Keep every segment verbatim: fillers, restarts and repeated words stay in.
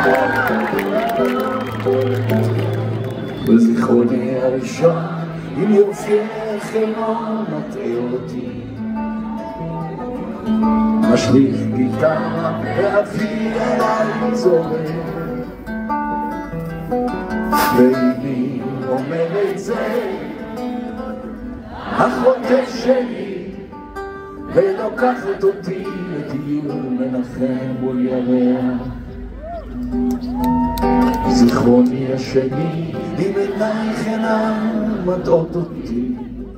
בזיכרוני הראשון עם יופייך אינו מטעה אותי, משליך גיטרה ואוויר אליי זורק, ואימי אומר את זה החוטף שלי, ולוקחת אותי לטיול מנחם מול ירח. זיכרוני השני עם עינייך אינם מטעות אותי,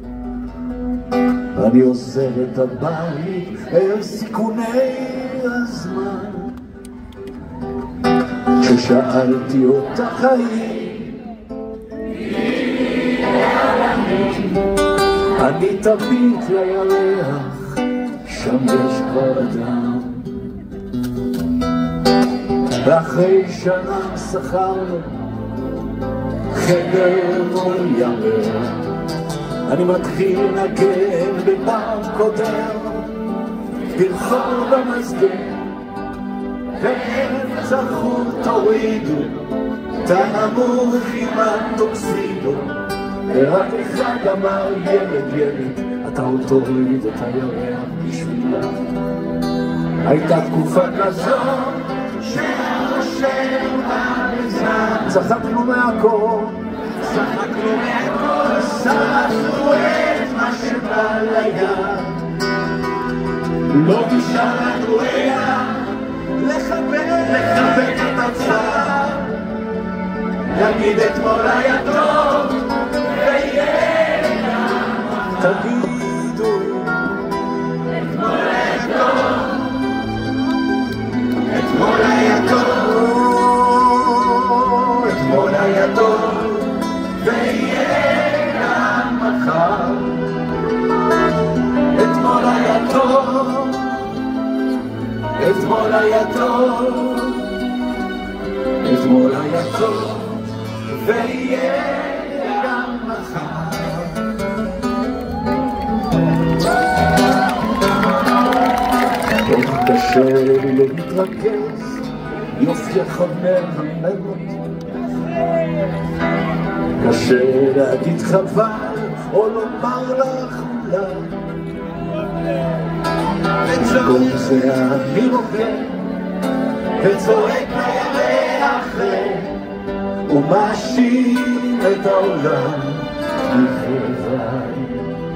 אני עוזר את הבית אל סיכוני הזמן. כששאלתי אותך האם אני תביט לירח, שם יש כבר אדם, ואחרי שנה שכרנו חדר מול ירח. אני מתחיל לנגן בבר קודר, ברחוב במסגר, באמצע חוט תורידו את הנמוך עם הטוקסידו, ורק אחד אמר ילד ילד אתה עוד תוריד את הירח בשבילה. הייתה תקופה כזו שהראשר במזרח, צחקנו מהכל, צחקנו מהכל, שרפנו את מה שבא ליד, לא נשאר לנו אלא לחבק את הצער, להגיד אתמול היה טוב ויהיה גם תגידו אתמול היה טוב, אתמול היה טוב, אתמול היה טוב ויהיה גם מחר. אתמול היה טוב, אתמול היה טוב, אתמול היה טוב ויהיה גם מחר. איך קשה לי להתרכז, יופייך אומר אותי, קשה להגיד חבל או לומר לך אולי, במקום זה אני רוקד וצועק לירח ומאשים את העולם לבד.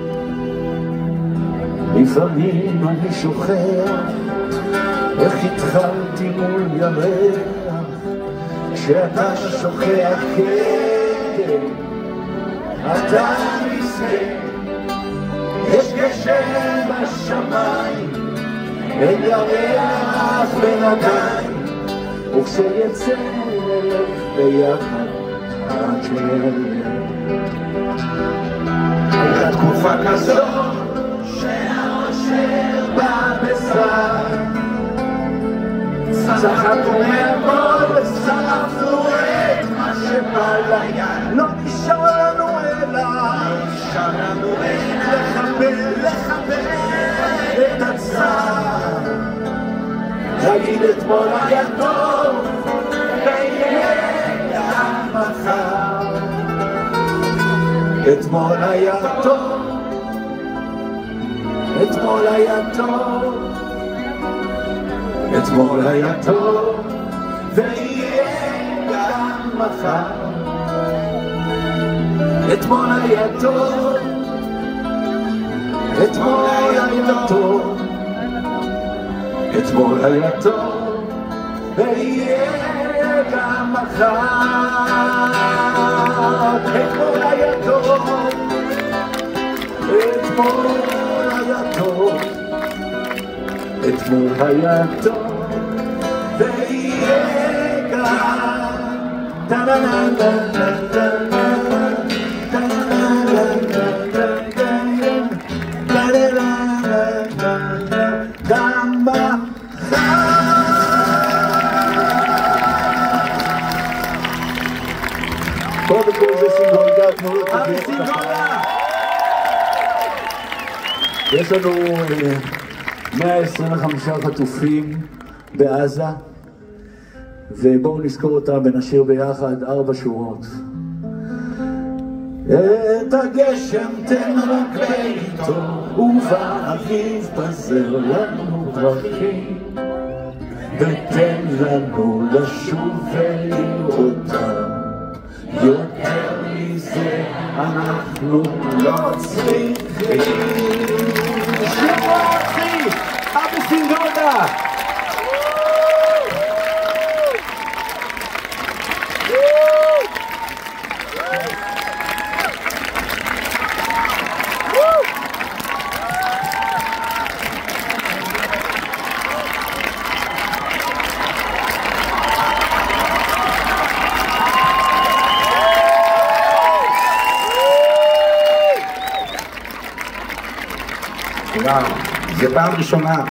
לפעמים אני שוכח איך התחלתי מול ירח, כשאתה שוכח כן, אתה מסכן, יש גשם בשמיים, אין ירח בינתיים, וכשיצא נלך ביחד עד שיהיה. הייתה תקופה כזו שהאושר בא בשר, צחקנו מהכל ושרפנו את מה שבא ליד, לא נשאר לנו אלא נשאר לנו אלא לחבר, לחבר את הצער, להגיד אתמול היה טוב ויהיה גם מחר. אתמול היה טוב, אתמול היה טוב, אתמול היה טוב ויהיה גם מחר. אתמול היה טוב, אתמול היה טוב, אתמול היה טוב ויהיה גם מחר. אתמול היה טוב, אתמול היה טוב, אתמול היה טוב ויהיה גם גם מחר. קודם כל זה סינגולדה, תנו לו תגיע. יש לנו מאה עשרים וחמישה חטופים בעזה, ובואו נזכור אותה ונשאיר ביחד ארבע שורות. את הגשם תן רק בעיתו, ובאביב פזר לנו פרחים, ותן לנו לשוב ולראותם. יותר מזה אנחנו לא צריכים. שבוע אחי, אבא סינגודה. וואו, זו פעם ראשונה